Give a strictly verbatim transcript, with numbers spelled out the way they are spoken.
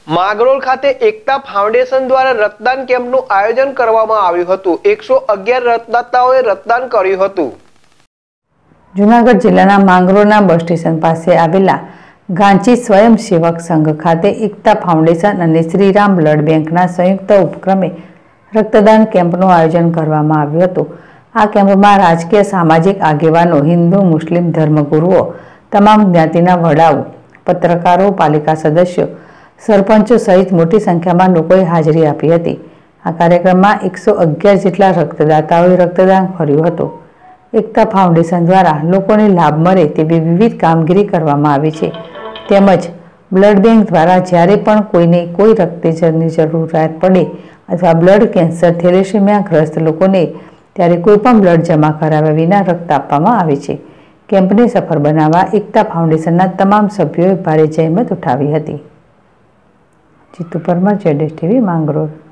માંગરોળ ખાતે એકતા ફાઉન્ડેશન દ્વારા રક્તદાન કેમ્પનું આયોજન કરવામાં આવ્યું હતું। એકસો અગિયાર રક્તદાતાઓએ રક્તદાન કર્યું હતું। જૂનાગઢ જિલ્લાના માંગરોળના બસ સ્ટેશન પાસે આવેલા ગાંચી સ્વયંસેવક સંઘ ખાતે એકતા ફાઉન્ડેશન અને શ્રીરામ બ્લડ બેંકના સંયુક્ત ઉપક્રમે રક્તદાન કેમ્પનું આયોજન કરવામાં આવ્યું હતું। આ કેમ્પમાં રાજકીય સામાજિક આગેવાનો, હિન્દુ મુસ્લિમ ધર્મગુરુઓ, તમામ જ્ઞાતિના વડાઓ, પત્રકારો, પાલિકા સદસ્યો, સરપંચો સહિત મોટી સંખ્યામાં લોકોએ હાજરી આપી હતી। આ કાર્યક્રમમાં એકસો અગિયાર જેટલા રક્તદાતાઓએ રક્તદાન કર્યું હતું। એકતા ફાઉન્ડેશન દ્વારા લોકોને લાભ મળે તેવી વિવિધ કામગીરી કરવામાં આવી છે। તેમજ બ્લડ બેંક દ્વારા જ્યારે પણ કોઈને કોઈ રક્તની જરૂરિયાત પડે અથવા બ્લડ કેન્સર, થેલેસેમિયા ગ્રસ્ત લોકોને ત્યારે કોઈ પણ બ્લડ જમા કરાવ્યા વિના રક્ત આપવામાં આવે છે। કેમ્પને સફળ બનાવવા એકતા ફાઉન્ડેશનના તમામ સભ્યોએ ભારે જહેમત ઉઠાવી હતી। જીતુ પરમાર, જેડેશ ટીવી, માંગરોળ।